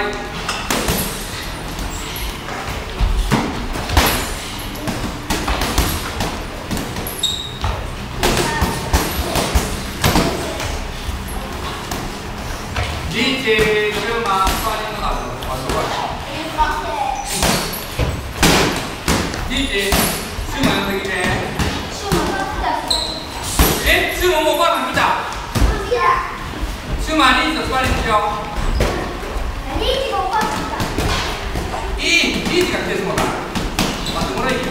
い。リーチ、シューマン、スパーリングがある。リーチ、シューマン呼んできて。シューマンもうお母さん来た。シューマン、リーチとスパーリングしよう。リーチがお母さん来た。いい、リーチが来てしまった。待ってもらいいよ。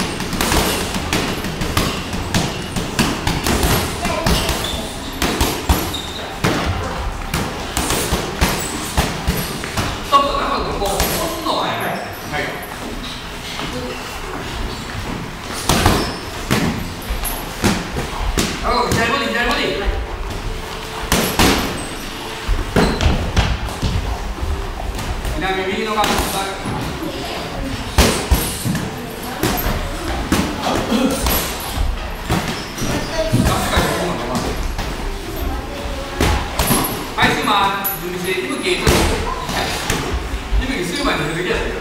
右の側にはい、シューマン、準備して、イブキ、イブキ、シューマンに出てきやすいよ。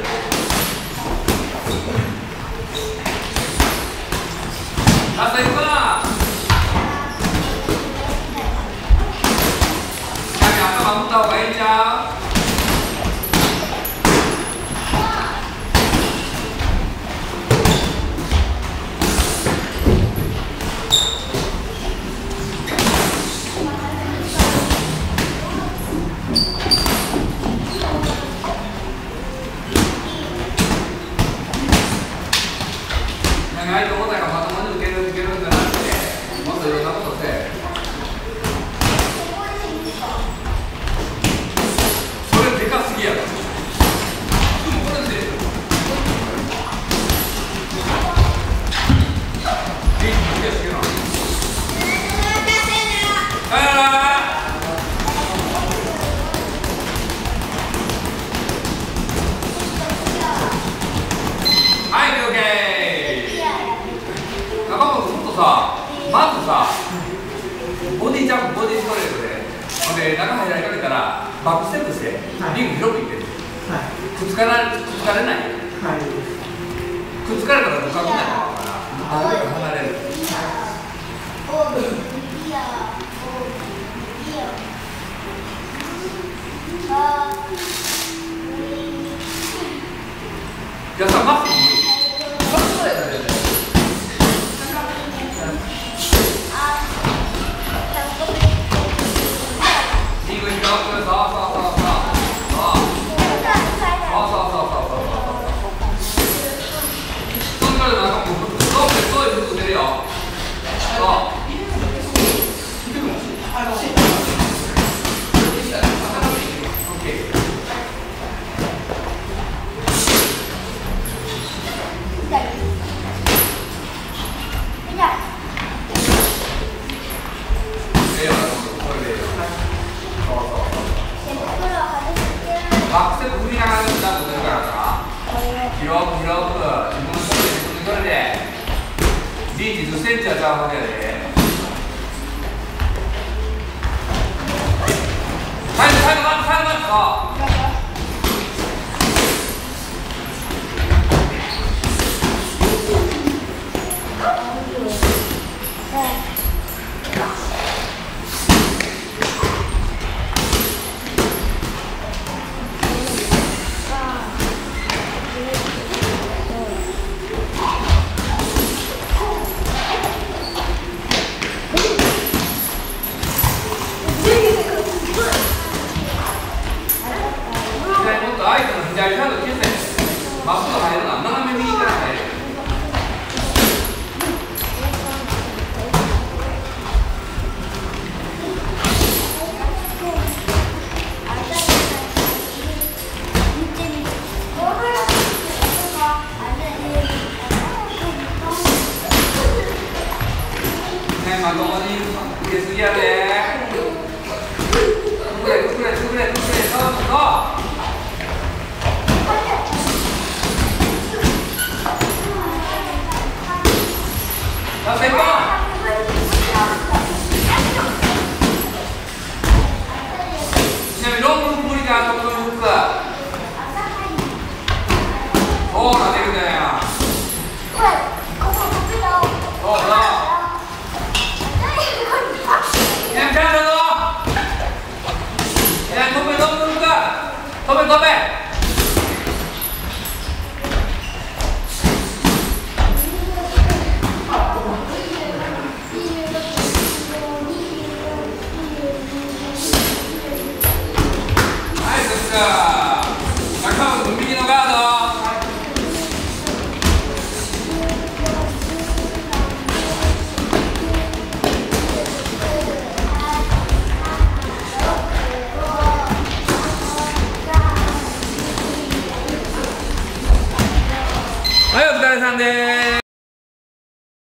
ラストいくかな。頭打った方がいいんちゃう。長いとこだからまともに受けるんじゃなくて、もっといろんなことして。それでかすぎやろ。でもこれで。リーチ抜けすぎな。はい、オッケー。中本君とさ、まずさ、ボディジャンプ、ボディストレートで、ほんで中入られかけたらバックステップして、リング広くいってる。くっつかれない。くっつかれたらどかんないから、離れる。じゃあさ、マック無理。バックストレートで。バックステップ振りながらジャンプするからさ、広く自分のところでリーチ10センチはちゃうわけやで。サイドバックか。相手の左サイド消せ。まっすぐ入るな。斜め右から入る。ね、まともに受けすぎやで。くれ。そう。 飛べ飛べ。中尾君右のガード。はい、お疲れさんです。